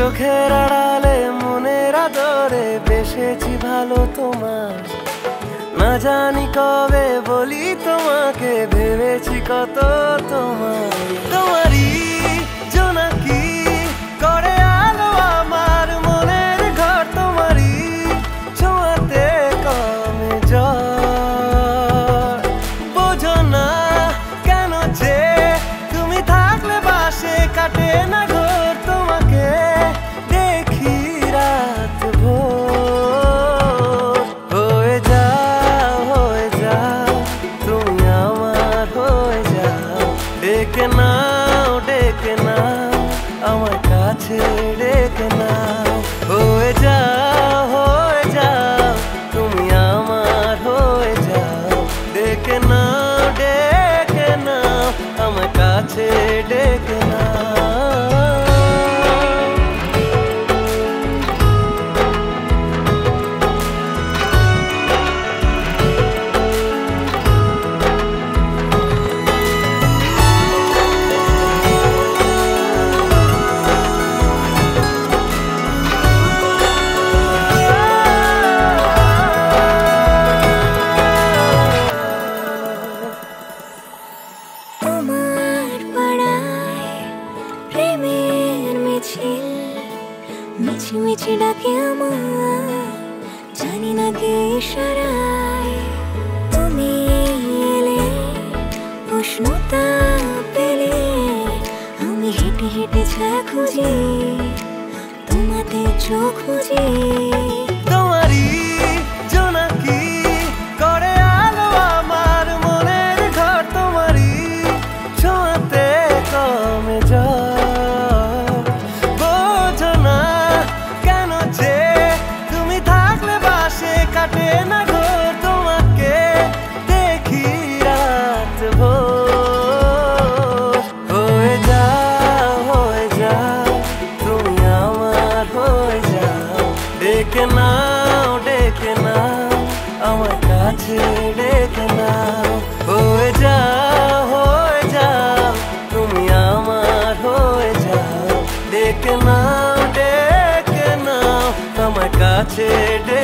চোখের আড়ালে মনের আদরে বেসেছি ভালো তোমার। না জানি কবে বলি তোমাকে, ভেবেছি কত তোমার। তোমারই জোনাকি করে আলো আমার মনের ঘর, তোমারই ছোঁয়াতে কমে জ্বর। বোঝো না কেন যে তুমি থাকলে বাসে কাটে না ঘোর, তোমাকে দেখি রাত ভোর। হয়ে যাও তুমি আমার, হয়ে যাও। ডেকে নাও আমার কাছে, ডেকে নাও। হয়ে যাও তুমি আমার, হয়ে যাও। ডেকে নাও আমার কাছে, ডেকে নাও। মিছি মিছি ডাকে আমার, জানি না কে ইশারায়। তুমি এলে উষ্ণতা পেলে, আমি হেঁটে হেঁটে ছায়া খুঁজি, তোমাতে চোখ বুঝি। তোমারই জোনাকি করে আলো আমার মনের ঘর, তোমারই ছোঁয়াতে কমে জ্বর। বোঝো না কেন যে তুমি থাকলে বাসে কাটে না ঘোর, তোমাকে দেখি রাত ভোর। হয়ে যাও তুমি আমার, হয়ে যাও। ডেকে নাও আমার কাছে, ডেকে নাও। হয়ে যাও তুমি আমার, হয়ে যাও। ডেকে নাও আমার কাছে।